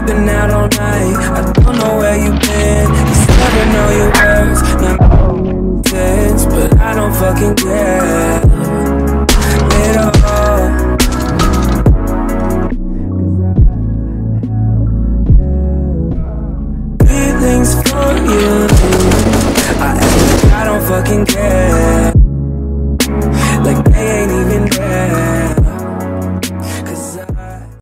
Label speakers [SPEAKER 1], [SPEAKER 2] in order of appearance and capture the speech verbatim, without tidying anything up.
[SPEAKER 1] been out all night, I don't know where you been. Just never know your words, not making sense, but I don't fucking care at all. Feelings for you, I act like I don't fucking care.